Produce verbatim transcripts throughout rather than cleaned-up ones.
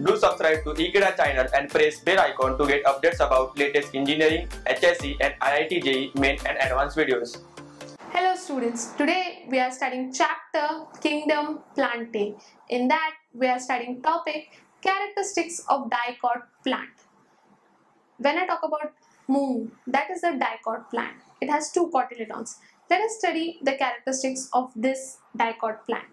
Do subscribe to Ekeeda channel and press bell icon to get updates about latest engineering, H S C and I I T J E E main and advanced videos. Hello students, today we are studying chapter Kingdom Plantae. In that we are studying topic characteristics of dicot plant. When I talk about moong, that is a dicot plant. It has two cotyledons. Let us study the characteristics of this dicot plant.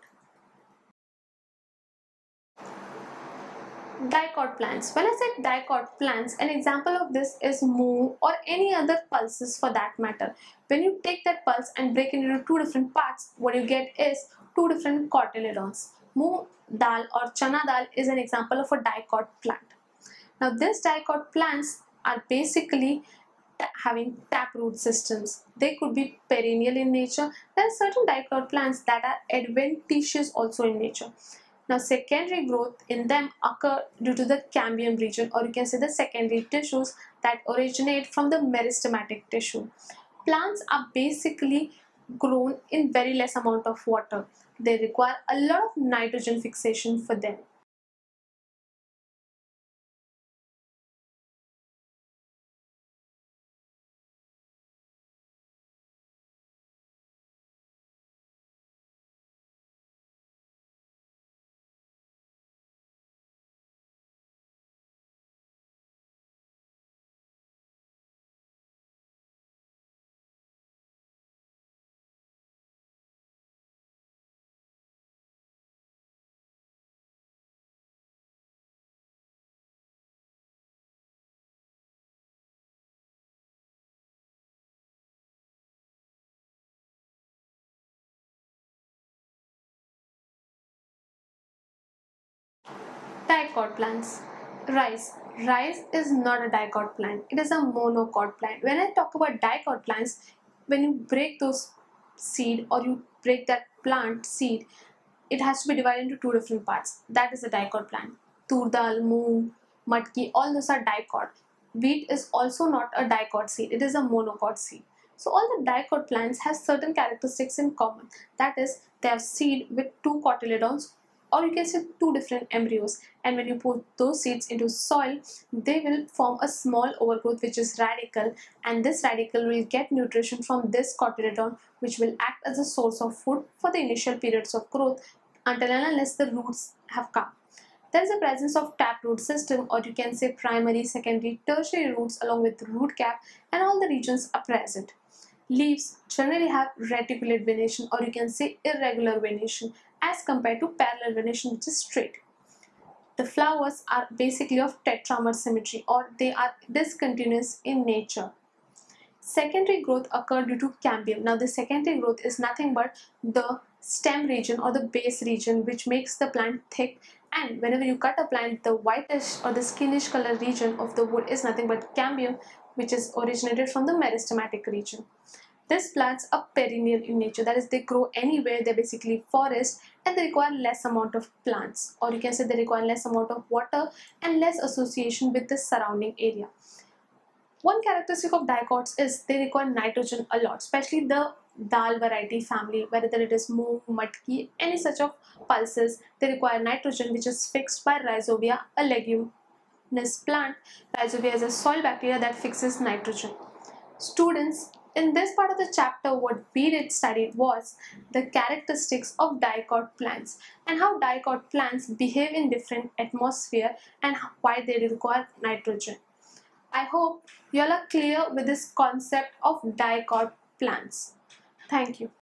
Dicot plants. When I said dicot plants, an example of this is moong or any other pulses for that matter. When you take that pulse and break it into two different parts, what you get is two different cotyledons. Moong dal or chana dal is an example of a dicot plant. Now these dicot plants are basically having taproot systems. They could be perennial in nature. There are certain dicot plants that are adventitious also in nature. Now secondary growth in them occur due to the cambium region, or you can say the secondary tissues that originate from the meristematic tissue. Plants are basically grown in very less amount of water. They require a lot of nitrogen fixation for them. Dicot plants. Rice. Rice is not a dicot plant. It is a monocot plant. When I talk about dicot plants, when you break those seed or you break that plant seed, it has to be divided into two different parts. That is a dicot plant. Tur dal, moong, matki, all those are dicot. Wheat is also not a dicot seed. It is a monocot seed. So all the dicot plants have certain characteristics in common. That is, they have seed with two cotyledons, or you can say two different embryos, and when you put those seeds into soil, they will form a small overgrowth which is radicle, and this radicle will get nutrition from this cotyledon, which will act as a source of food for the initial periods of growth until and unless the roots have come. There is a presence of taproot system, or you can say primary, secondary, tertiary roots along with root cap, and all the regions are present. Leaves generally have reticulate venation, or you can say irregular venation, as compared to parallel venation, which is straight. The flowers are basically of tetramer symmetry, or they are discontinuous in nature. Secondary growth occur due to cambium. Now the secondary growth is nothing but the stem region or the base region which makes the plant thick, and whenever you cut a plant, the whitish or the skinish color region of the wood is nothing but cambium, which is originated from the meristematic region. These plants are perennial in nature, that is, they grow anywhere. They're basically forest, and they require less amount of plants, or you can say they require less amount of water and less association with the surrounding area. One characteristic of dicots is they require nitrogen a lot, especially the dal variety family, whether it is moong, matki, any such of pulses. They require nitrogen, which is fixed by Rhizobia, a leguminous plant. Rhizobia is a soil bacteria that fixes nitrogen. Students, in this part of the chapter, what we did study was the characteristics of dicot plants and how dicot plants behave in different atmosphere and why they require nitrogen. I hope you all are clear with this concept of dicot plants. Thank you.